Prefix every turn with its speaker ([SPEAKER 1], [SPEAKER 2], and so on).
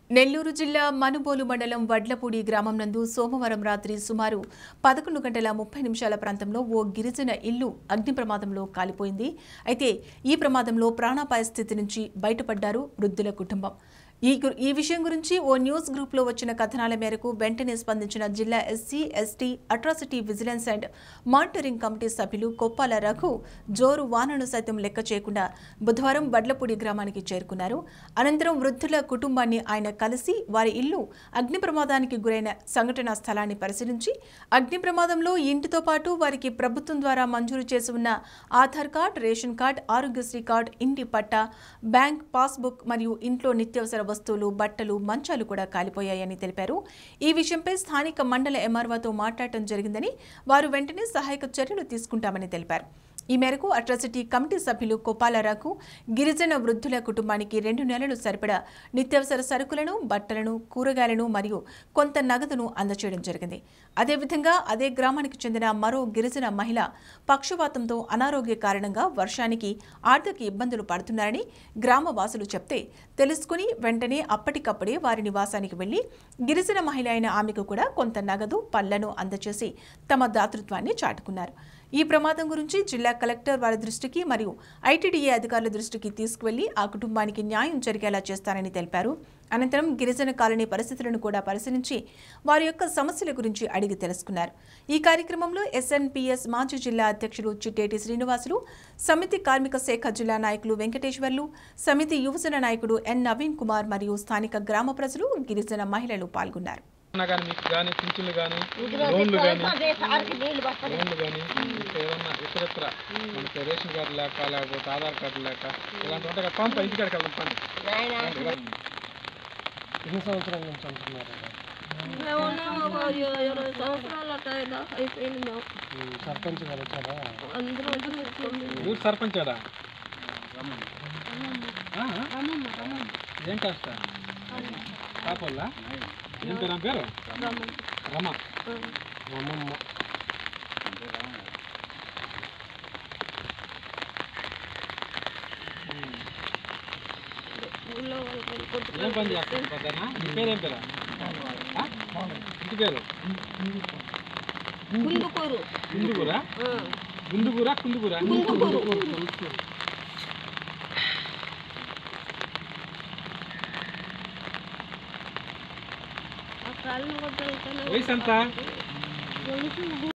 [SPEAKER 1] నెల్లూరు జిల్లా మనుబోలు మండలం వడ్లపూడి గ్రామం నందు సోమవారం రాత్రి సుమారు 11:30 ప్రాంతంలో ఓ గిరిజన ఇల్లు అగ్ని ప్రమాదంలో కాలిపోయింది. అయితే ఈ ప్రమాదంలో ప్రాణాపాయ స్థితి నుంచి బయటపడ్డారు వృద్ధుల కుటుంబం. ఈ విషయం గురించి ఓ న్యూస్ గ్రూప్లో వచ్చిన కథనాల మేరకు వెంటనే స్పందించిన జిల్లా SC, ST, atrocity vigilance and monitoring committee సభ్యులు కొప్పాల రఘు జోరు వానను సైతం లెక్క చేయకుండా బుధవారం వడ్లపూడి గ్రామానికి చేరుకున్నారు. అనంతరం వృద్ధుల కుటుంబాన్ని ఆయన కలిసి వారి ఇల్లు అగ్ని ప్రమాదానికి గురైన సంఘటనా స్థలాన్ని పరిశీలించి అగ్ని ప్రమాదంలో ఇంటితో పాటు వారికి ప్రభుత్వం ద్వారా మంజూరు చేసి ఉన్న Aadhaar card, ration card, Aarogyasri card, ఇంటి పట్టా, బ్యాంక్ పాస్బుక్ మరియు ఇంట్లో నిత్యావసర వస్తువులు, బట్టలు, మంచాలు కూడా కాలిపోయాయని తెలిపారు. ఈ విషయంపై స్థానిక మండల ఎంఆర్ఓతో మాట్లాడటం జరిగిందని, వారు వెంటనే సహాయక చర్యలు తీసుకుంటామని తెలిపారు. ఈ మేరకు అట్రాసిటీ కమిటీ సభ్యులు కొప్పాల రఘు గిరిజన వృద్ధుల కుటుంబానికి 2 నెలలు సరిపడా నిత్యావసర సరుకులను, బట్టలను, కూరగాయలను మరియు కొంత నగదును అందజేయడం జరిగింది. అదేవిధంగా అదే గ్రామానికి చెందిన మరో గిరిజన మహిళ పక్షవాతంతో అనారోగ్య కారణంగా వర్షానికి ఆర్థిక ఇబ్బందులు పడుతున్నారని గ్రామ వాసులు చెప్తే తెలుసుకుని వెంటనే అప్పటికప్పుడే వారి నివాసానికి వెళ్లి గిరిజన మహిళ అయిన ఆమెకు కూడా కొంత నగదు, పళ్లను అందజేసి తమ దాతృత్వాన్ని చాటుకున్నారు. ఈ ప్రమాదం గురించి జిల్లా కలెక్టర్ వారి దృష్టికి మరియు ఐటీడీఏ అధికారుల దృష్టికి తీసుకువెళ్లి ఆ కుటుంబానికి న్యాయం జరిగేలా చేస్తారని తెలిపారు. అనంతరం గిరిజన కాలనీ పరిస్థితులను కూడా పరిశీలించి వారి యొక్క సమస్యల గురించి అడిగి తెలుసుకున్నారు. ఈ కార్యక్రమంలో ఎస్ఎన్పీఎస్ మాజీ జిల్లా అధ్యక్షులు చిట్టేటి శ్రీనివాసులు, సమితి కార్మిక శాఖ జిల్లా నాయకులు వెంకటేశ్వర్లు, సమితి యువజన నాయకుడు ఎన్ నవీన్ కుమార్ మరియు స్థానిక గ్రామ ప్రజలు, గిరిజన మహిళలు పాల్గొన్నారు.
[SPEAKER 2] పింఛన్లు కానీ ఇతరత్ర మనకి రేషన్ కార్డు లేకపోతే ఆధార్ కార్డు లేక ఇలాంటి ఉంటాయి కదా, పంప ఇంటికాడికి వెళ్తాం. ఎన్ని సంవత్సరాల నుంచి అంటున్నారు? సర్పంచ్ గారు వచ్చారా? ఊరు సర్పంచాడా? ఏం కాస్త కాపల్లా? ఏం పేరు? పేరు రమ. రమమ్మ. ఏం పని చేస్తా? నీ పేరేం పేరా? ఇంటి పేరు గుందుకూరా? గుందుకూరా? కుందుకూరా? వయసు ఎంత?